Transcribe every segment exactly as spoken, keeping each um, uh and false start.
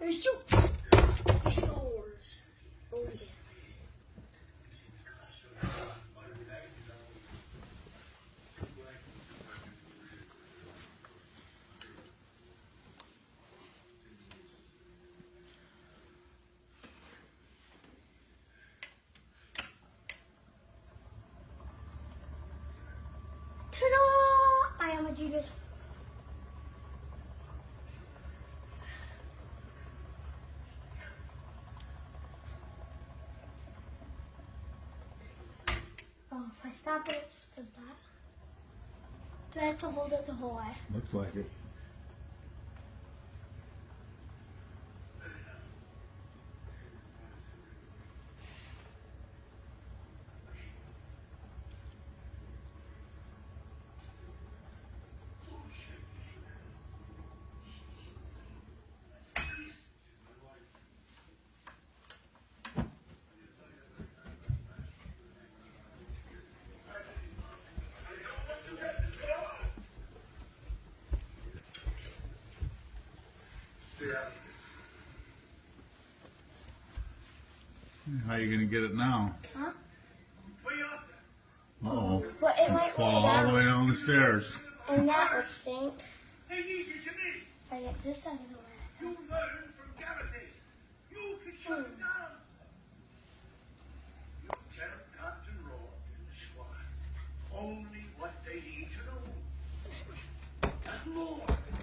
There's two. He scores. Oh, yeah. Ta-da! I am a Judas. Oh, if I stop it, it just does that. Do I have to hold it the whole way? Looks like it. How are you going to get it now? Huh? Uh-oh. But it might Fall all the way down the stairs. And that would stink. If I get this out of the way. You learn from gravity. You can shut it down. You tell Captain Raw and the squad only what they need to know. And more.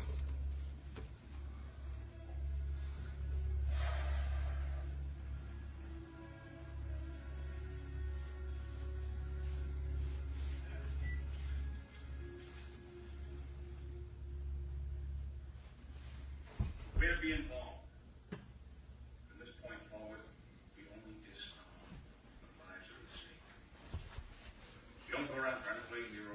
We're being involved. From this point forward, we only discount the lives of the state. You don't go around trying to play hero.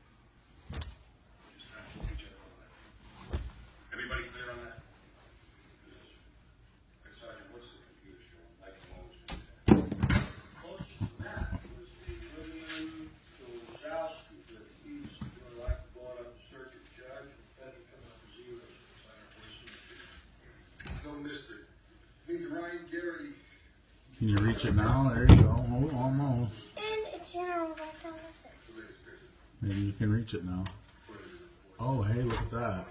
Just trying to keep each other alive. Everybody clear on that? Yes. Hey, Sergeant, what's the computer showing? Like the most. Closest to that was the William to South Street to the east. Doing like the brought up the circuit judge and federal coming up to zero. No mystery. Means Ryan Garrity. Can you reach it now? There you go. Oh, almost. And it's, you know, right down the stairs. Maybe you can reach it now. Oh, hey, look at that.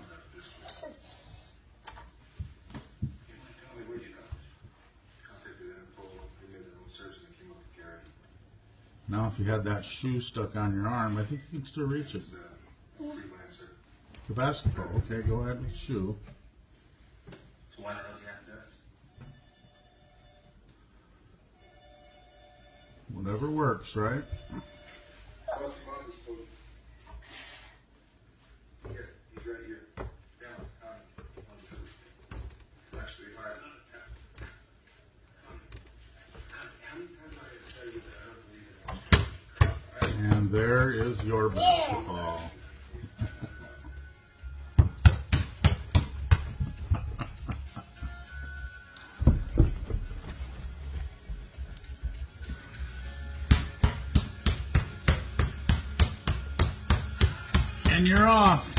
Now, if you had that shoe stuck on your arm, I think you can still reach it. The basketball. Okay, go ahead with the shoe. So why the hell does he have this? Whatever works, right? Here, he's right here. Down, Connie. One, two. Actually, all right. How many times do I have to tell you that I don't believe in it? And there is your basketball. And you're off.